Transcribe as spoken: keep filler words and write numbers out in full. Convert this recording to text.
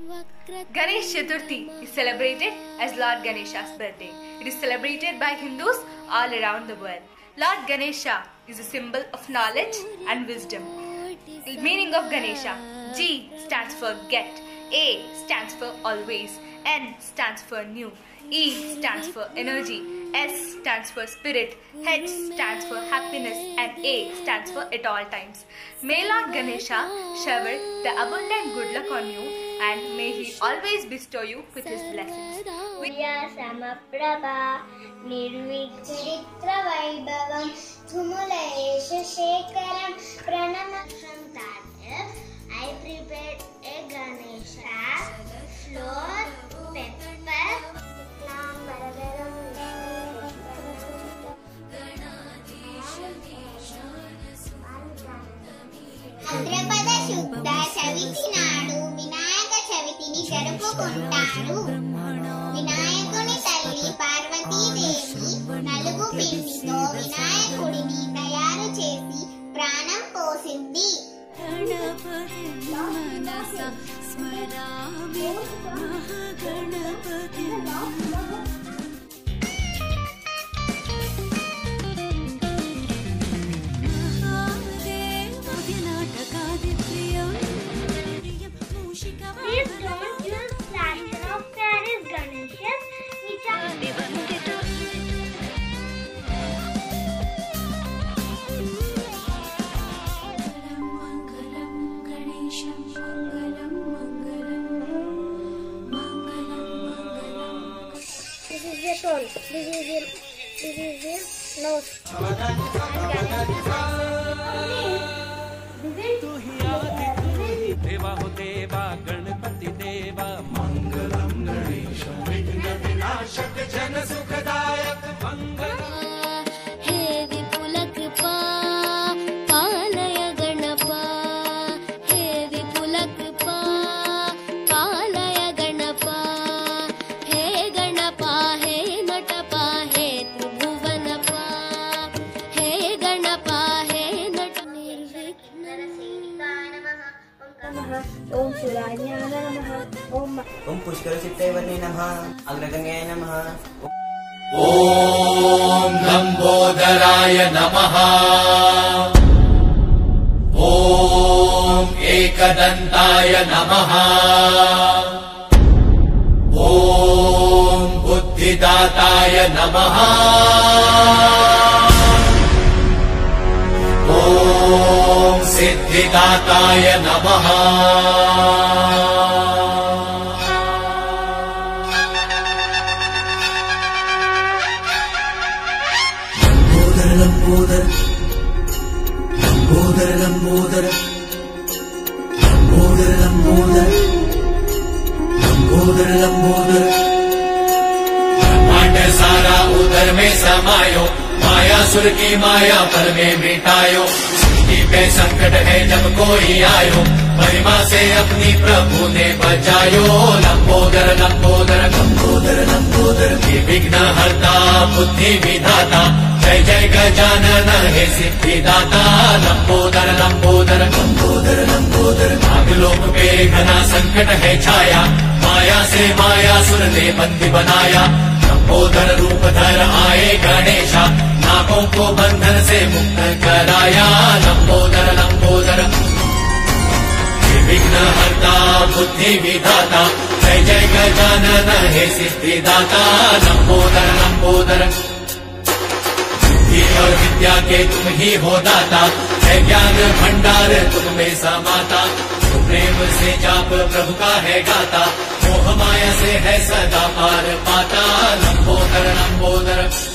Ganesh Chaturthi is celebrated as Lord Ganesha's birthday. It is celebrated by Hindus all around the world. Lord Ganesha is a symbol of knowledge and wisdom. The meaning of Ganesha: G stands for get, A stands for always, N stands for new, E stands for energy, S stands for spirit, H stands for happiness, and A stands for at all times. May Lord Ganesha shower the abundant good luck on you, and may he always bestow you with his blessings. Vidya Samaprabha Nirvikritra Vaibhavam Thumulayesha Shekaram Pranamam. From that, I prepared a Ganesha, flour, pepper, భాద్రపద శుద్ధ చవితి నాడు వినాయక చవితిని జరుపుకుంటారు. వినాయకుని తల్లి పార్వతీదేవి నలుగు పిండితో వినాయకుడిని తయారు చేసి ప్రాణం పోసింది. Please don't use plaster of Paris Ganeshas which are This is your tone. This is your this is your nose. देवा हो देवा गणपति देवा मंगलम गणेश विघ्न विनाशक जन सुखदायक मंगलम. हे विपुलक पा पालय गणपा, हे विपुलक पा पालय गणपा, हे गणपा हे नटपा हे त्रिभुवनपा, हे गणपा हे नट. ओम शिवाय नमः. ओम ओम पुष्करचित्तैवन्ये नमः. अग्रगण्याय नमः. ओम लंबोदराय नमः. ओम एकदंताय नमः. ओम बुद्धिदाताय नमः. ओम सिद्धिदाताय नमः. लंबोदर लंबोदर लंबोदर लंबोदर लंबोदर लंबोदर लंबोदर ब्रह्मांड सारा उदर में समायो, मायासुर की माया पर में मिटायो. सृष्टि पे संकट है जब कोई आयो, महिमा से अपनी प्रभु ने बचायो. लंबोदर लंबोदर लंबोदर लंबोदर विघ्न हरता बुद्धि विधाता, जय जय गजानन हे सिद्धिदाता. लंबोदर लंबोदर लंबोदर लंबोदर नागलोक पे घना संकट है छाया, माया से मायासुर ने बंदी बनाया. लंबोदर रूप धर आए गणेशा, नागों को बंधन से मुक्त कराया. लंबोदर लंबोदर विघ्न हरता बुद्धि विधाता, जय जय गजानन हे सिद्धिदाता. लंबोदर लंबोदर और विद्या के तुम ही हो दाता, है ज्ञान भंडार तुम में समाता. प्रेम से जाप प्रभु का है गाता, मोह माया से है सदा पार पाता. लंबोदर लंबोदर